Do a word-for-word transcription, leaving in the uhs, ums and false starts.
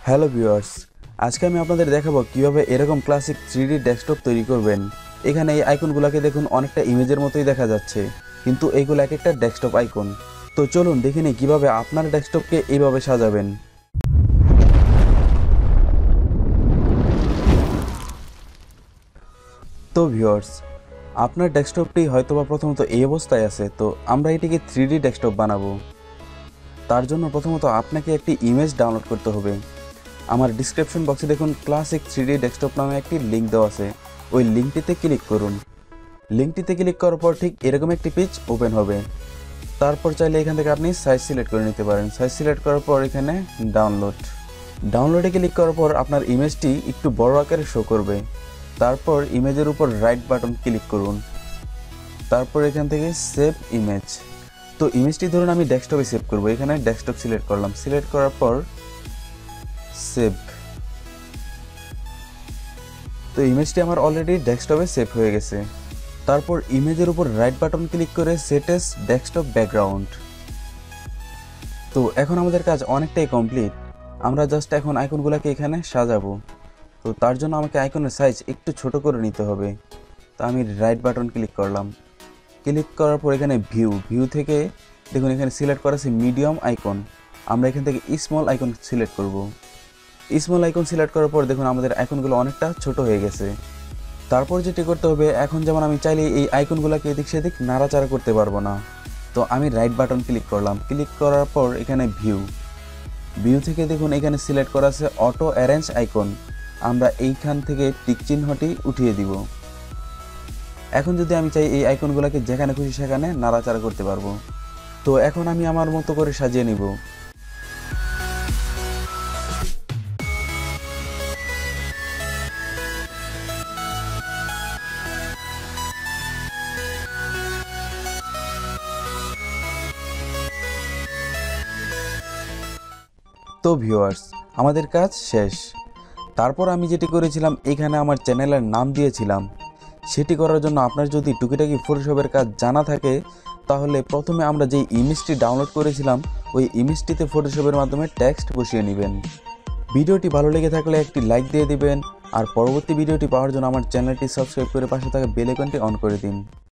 Hello viewers, আজকে আমি আপনাদের দেখাবো কিভাবে এরকম ক্লাসিক থ্রি ডি ডেস্কটপ তৈরি করবেন। এখানে এই আইকনগুলোকে দেখুন, অনেকটা ইমেজের মতোই দেখা যাচ্ছে, কিন্তু এইগুলো এক একটা ডেস্কটপ আইকন। তো চলুন দেখে নিই কীভাবে আপনার ডেস্কটপকে এইভাবে সাজাবেন। তো ভিউয়ার্স, আপনার ডেস্কটপটি হয়তোবা প্রথমত এই অবস্থায় আছে, তো আমরা এটিকে থ্রি ডি ডেস্কটপ বানাবো। তার জন্য প্রথমত আপনাকে একটি ইমেজ ডাউনলোড করতে হবে। আমার ডিসক্রিপশন বক্সে দেখুন ক্লাসিক থ্রি ডি ডেস্কটপ নামে একটি লিঙ্ক দেওয়া আছে, ওই লিঙ্কটিতে ক্লিক করুন। লিঙ্কটিতে ক্লিক করার পর ঠিক এরকম একটি পেজ ওপেন হবে। তারপর চাইলে এখান থেকে আপনি সাইজ সিলেক্ট করে নিতে পারেন। সাইজ সিলেক্ট করার পর এখানে ডাউনলোড ডাউনলোডে ক্লিক করার পর আপনার ইমেজটি একটু বড় আকারে শো করবে। তারপর ইমেজের উপর রাইট বাটন ক্লিক করুন। তারপর এখান থেকে সেভ ইমেজ। তো ইমেজটি ধরুন আমি ডেস্কটপে সেভ করব। এখানে ডেস্কটপ সিলেক্ট করলাম। সিলেক্ট করার পর সেভ। তো ইমেজটি আমার অলরেডি ডেস্কটপে সেভ হয়ে গেছে। তারপর ইমেজের উপর রাইট বাটন ক্লিক করে সেট এস ডেস্কটপ ব্যাকগ্রাউন্ড। তো এখন আমাদের কাজ অনেকটাই কমপ্লিট। আমরা জাস্ট এখন আইকনগুলোকে এখানে সাজাবো। তো তার জন্য আমাকে আইকনের সাইজ একটু ছোট করে নিতে হবে। তো আমি রাইট বাটন ক্লিক করলাম। ক্লিক করার পর এখানে ভিউ ভিউ থেকে দেখুন এখানে সিলেক্ট করা আছে মিডিয়াম আইকন। আমরা এখান থেকে স্মল আইকন সিলেক্ট করব। স্মল আইকন সিলেক্ট করার পর দেখুন আমাদের আইকনগুলো অনেকটা ছোট হয়ে গেছে। তারপর যেটি করতে হবে, এখন যেমন আমি চাইলে এই আইকনগুলোকে এদিক সেদিক নাড়াচাড়া করতে পারবো না। তো আমি রাইট বাটন ক্লিক করলাম। ক্লিক করার পর এখানে ভিউ ভিউ থেকে দেখুন এখানে সিলেক্ট করা আছে অটো অ্যারেঞ্জ আইকন। আমরা এইখান থেকে টিক চিহ্নটি উঠিয়ে দিব। এখন যদি আমি চাই এই আইকনগুলোকে যেখানে খুশি সেখানে নাড়াচাড়া করতে পারবো। তো এখন আমি আমার মতো করে সাজিয়ে নিব। তো ভিউয়ার্স, আমাদের কাজ শেষ। তারপর আমি যেটি করেছিলাম, এখানে আমার চ্যানেলের নাম দিয়েছিলাম। সেটি করার জন্য আপনার যদি টুকিটাকি ফটোশপের কাজ জানা থাকে, তাহলে প্রথমে আমরা যেই ইমেজটি ডাউনলোড করেছিলাম ওই ইমেজটিতে ফটোশপের মাধ্যমে টেক্সট বসিয়ে নেবেন। ভিডিওটি ভালো লেগে থাকলে একটি লাইক দিয়ে দিবেন, আর পরবর্তী ভিডিওটি পাওয়ার জন্য আমার চ্যানেলটি সাবস্ক্রাইব করে পাশে থাকা বেল আইকনটি অন করে দিন।